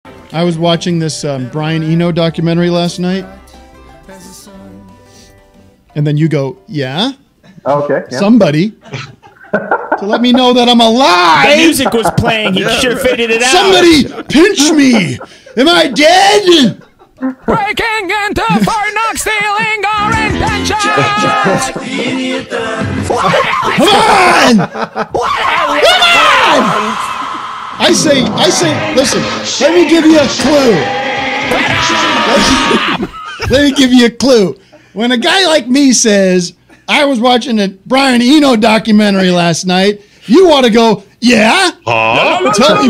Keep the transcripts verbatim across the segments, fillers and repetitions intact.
I was watching this um, Brian Eno documentary last night, and then you go, yeah? Okay. Yeah. Somebody to let me know that I'm alive. The music was playing. He should have faded it out. Somebody pinch me. Am I dead? Breaking into Fort Knox, stealing our intentions. Come on! Come on! I say, I say, listen, let me give you a clue. Let me, let me give you a clue. When a guy like me says, I was watching a Brian Eno documentary last night, you ought to go, yeah? Huh? Tell me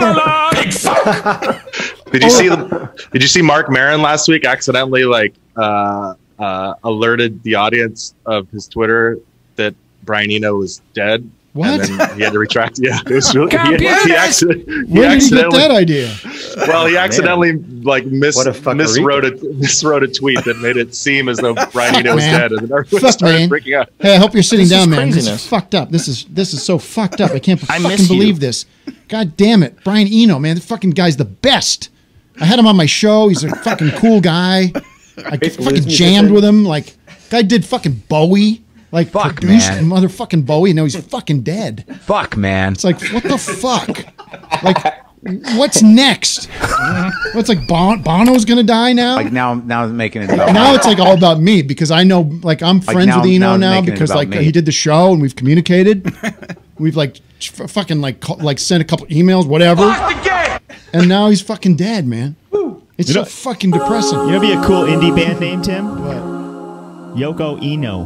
more. Did you see the? Did you see Mark Maron last week accidentally like uh, uh, alerted the audience of his Twitter that Brian Eno was dead? What? And then he had to retract. Yeah, it was really. He, he, accident, he Where did he get accidentally- that idea? Well, he accidentally like mis- What a fuckery. miswrote a miswrote a tweet that made it seem as though Brian Eno was man. dead, and then everyone Fuck, started man. freaking out. Hey, I hope you're sitting This is down, man. This craziness. is fucked up. This is this is so fucked up. I can't I fucking miss believe you. this. God damn it, Brian Eno, man, the fucking guy's the best. I had him on my show. He's a fucking cool guy. I fucking jammed with him. Like, guy did fucking Bowie. Like, Fuck, produced man. motherfucking Bowie. Now he's fucking dead. Fuck, man. It's like, what the fuck? Like, what's next? What's like Bon- Bono's gonna die now? Like now, now I'm making it about Now me. it's like all about me because I know, like, I'm friends now- with Eno now I'm now, making it because about like me. he did the show and we've communicated. We've like f- fucking like co- like sent a couple emails, whatever. And now he's fucking dead, man. It's You so know- fucking depressing. You know, be a cool indie band name, Tim. What? Yoko Eno.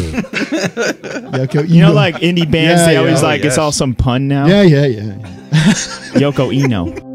Yoko You know, Eno. like indie bands, Yeah, they yeah. always Oh, like it's yes. all some pun now. yeah, yeah, yeah. yeah. Yoko Eno.